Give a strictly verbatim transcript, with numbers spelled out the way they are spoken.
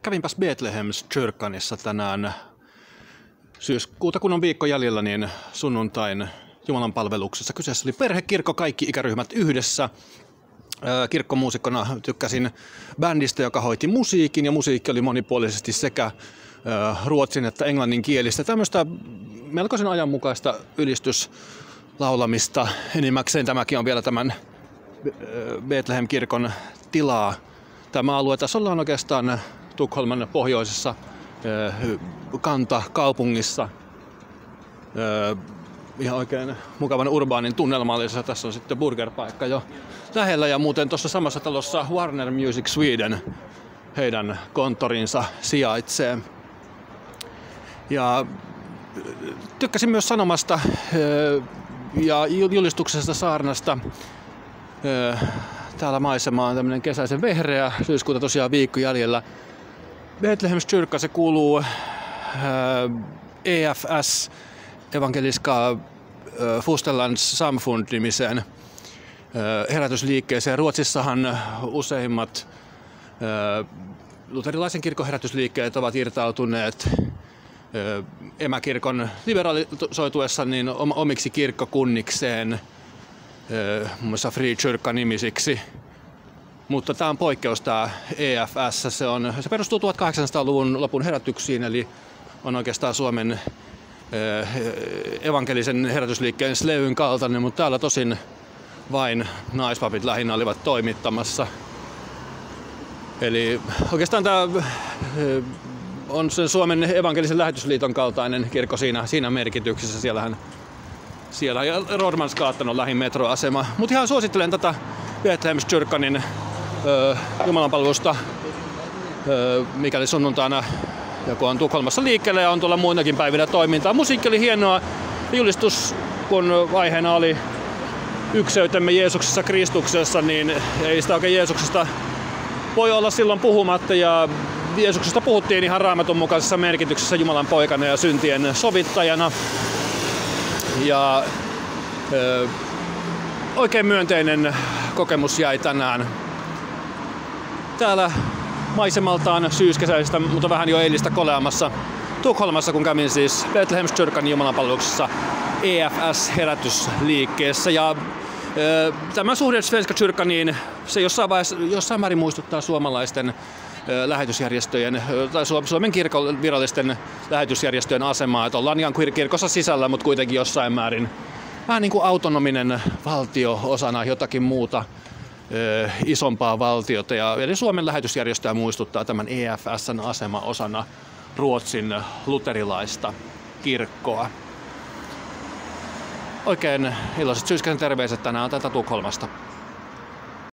kävinpäs Betlehemskyrkanissa tänään syyskuuta, kun on viikko jäljellä, niin sunnuntain Jumalan palveluksessa. Kyseessä oli perhekirkko, kaikki ikäryhmät yhdessä. Kirkkomuusikkona tykkäsin bändistä, joka hoiti musiikin, ja musiikki oli monipuolisesti sekä ruotsin että englanninkielistä. Tämmöistä melkoisen ajanmukaista ylistyslaulamista. Enimmäkseen tämäkin on vielä tämän Betlehem-kirkon tilaa. Tämä alue tässä ollaan oikeastaan Tukholman pohjoisessa kantakaupungissa. Ihan oikein mukavan urbaanin tunnelmallisessa. Tässä on sitten burgerpaikka jo lähellä, ja muuten tuossa samassa talossa Warner Music Sweden, heidän konttorinsa sijaitsee. Ja tykkäsin myös sanomasta ja julistuksesta saarnasta. Täällä maisema on tämmöinen kesäisen vehreä, syyskuuta tosiaan viikko jäljellä. Betlehemskyrka, se kuuluu E F S, Evangeliska Fosterlands Samfund-nimiseen herätysliikkeeseen. Ruotsissahan useimmat luterilaisen kirkon herätysliikkeet ovat irtautuneet emäkirkon liberalisoituessa niin omiksi kirkkokunnikseen, muun muassa Frikyrka-nimisiksi. Mutta tämä on poikkeus, tämä E F S. Se, on, se perustuu tuhatkahdeksansataaluvun lopun herätyksiin, eli on oikeastaan Suomen evankelisen herätysliikkeen Sleyn kaltainen, mutta täällä tosin vain naispapit lähinnä olivat toimittamassa. Eli oikeastaan tämä on sen Suomen evankelisen lähetysliiton kaltainen kirkko siinä, siinä merkityksessä. Siellähän siellä ja Rådmansgatan on lähin metroasema. Mutta ihan suosittelen tätä Betlehemskyrkanin jumalanpalvelusta, ö, mikäli sunnuntaina joku on Tukholmassa liikkeelle ja on tuolla muinakin päivinä toimintaa. Musiikki oli hienoa. Julistus, kun aiheena oli ykseytemme Jeesuksessa Kristuksessa, niin ei sitä oikein Jeesuksesta voi olla silloin puhumatta. Ja Jeesuksesta puhuttiin ihan Raamatun mukaisessa merkityksessä Jumalan poikana ja syntien sovittajana. Ja ö, oikein myönteinen kokemus jäi tänään. Täällä maisemaltaan syyskesäistä, mutta vähän jo eilistä koleamassa Tukholmassa, kun kävin siis Betlehemskyrkan jumalanpalveluksessa E F S-herätysliikkeessä. Ja ö, tämä suhde Svenska kyrkaniin, se jossain, vaiheessa, jossain määrin muistuttaa suomalaisten ö, lähetysjärjestöjen, tai Suomen kirkon virallisten lähetysjärjestöjen asemaa, että ollaan ihan kirkossa sisällä, mutta kuitenkin jossain määrin vähän niin kuin autonominen valtio osana jotakin muuta ö, isompaa valtiota. Ja, eli Suomen lähetysjärjestöä muistuttaa tämän E F S:n asema osana Ruotsin luterilaista kirkkoa. Oikein iloiset syyskesäisen terveiset tänään täältä Tukholmasta.